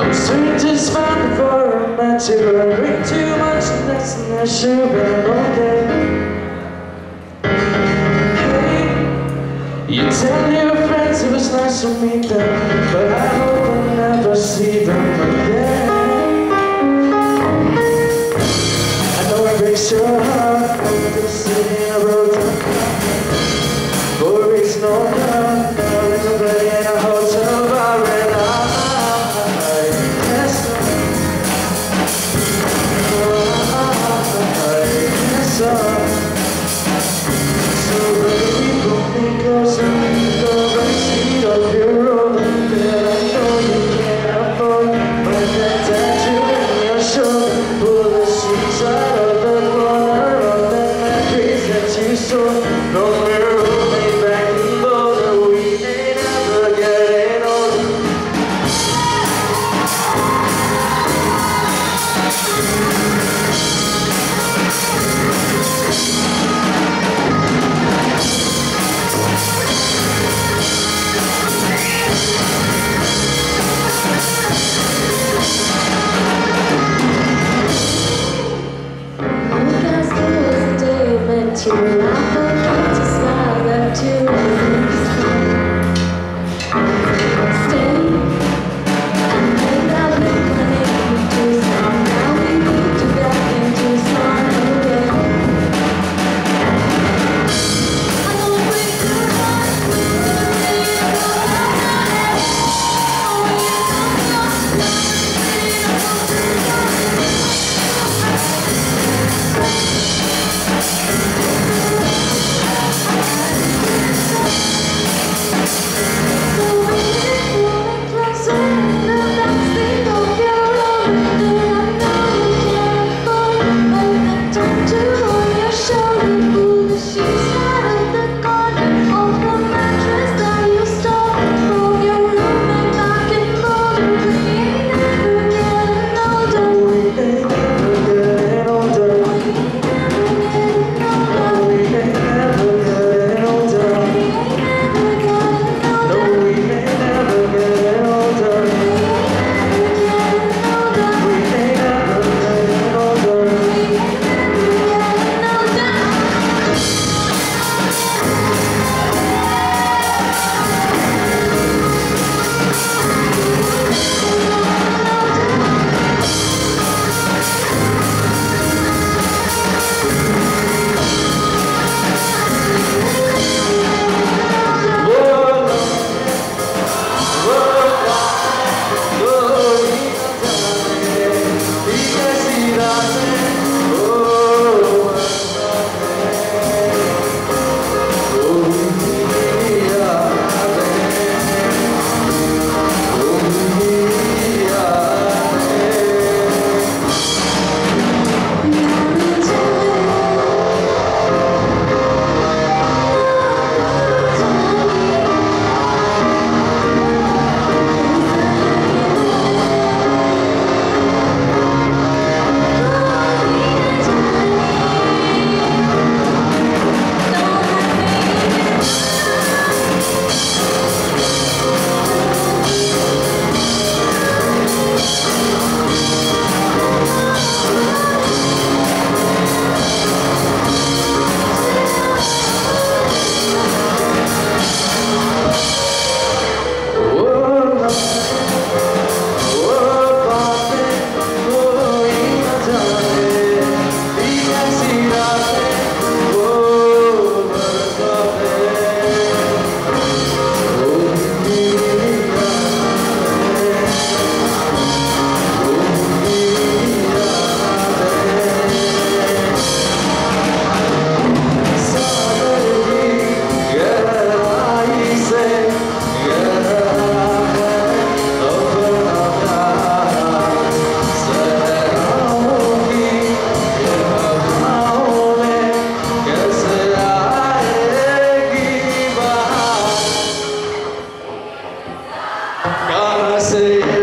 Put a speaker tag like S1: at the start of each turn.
S1: Strangers find before I met you. I drink too much less than I should, but all day. Hey, you tell your friends it was nice to meet them, but I hope I never see them again. I know it breaks your heart to see a road for a reason or not. There's nobody in a hotel bar and so baby, put me closer to the backseat of your road. That I know you can't afford, but that tattoo in your shoulder. Pull the sheets out of the corner of that mattress that you stole from your roommate back in Boulder. We may never get older. You laugh again to smile at you. Stay and make that look when into sun. Now we need to get into sun again. I know we do not
S2: Gonna say